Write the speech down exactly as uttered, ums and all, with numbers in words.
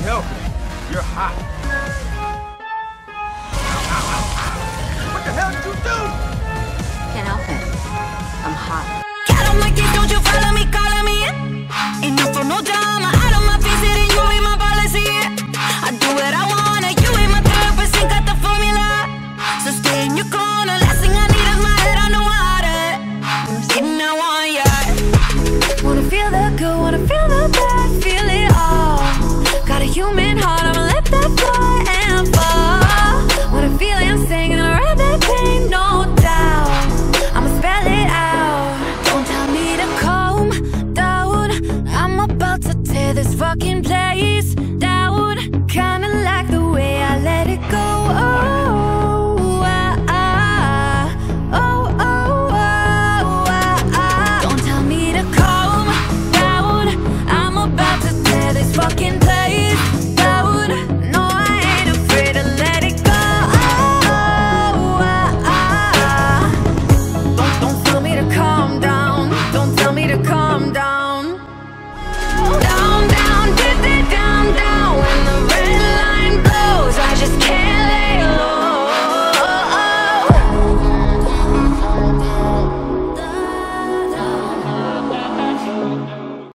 help it. You're hot. Ow, ow, ow, ow. What the hell did you do? Can't help it. I'm hot. Get on my case, don't you follow me, calling me in. Enough for no drama. Out of my face, it ain't you.